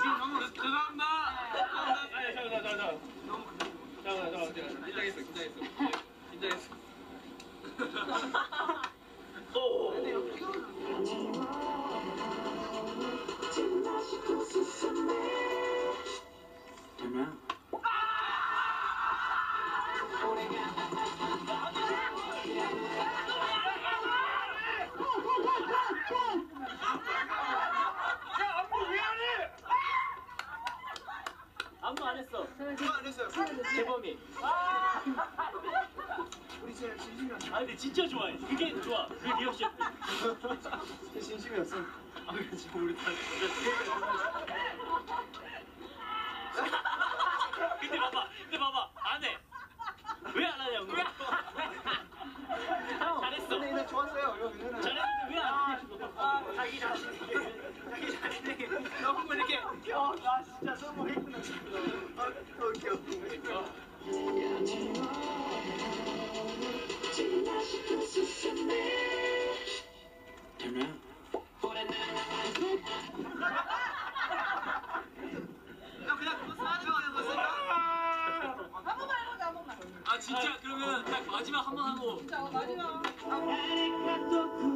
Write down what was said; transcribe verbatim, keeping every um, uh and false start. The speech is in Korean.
지금 너무 죄송합니다. 아니 잠깐 잠깐 잠깐. 잠깐 잠깐 잠깐. 긴장했어 긴장했어. 긴장했어. 오. 되나? 아무도 안 했어. 누가 안 했어요? 재범이. 우리 진짜 진심이었어. 아 근데 진짜 좋아해. 그게 좋아. 그 리액션. 제 진심이었어. 아 근데 지금 우리 다 진짜. 근데 봐봐. 근데 봐봐. 안 해. 왜 안 하냐고. 잘했어. 근데 이날 좋았어요. 이거 괜찮아요. 잘했는데 왜 안 하냐고. 아, 자기 자신에게 자기 자신에게 너무 이렇게 야, 나 진짜 너무 힘들어. 아, 더 웃겨. 되나? 야, 그냥 그거 써줘. 이거 써줘. 한 번만 해보자, 한 번만. 아 진짜 그러면 딱 마지막 한 번 하고. 진짜 마지막. 아,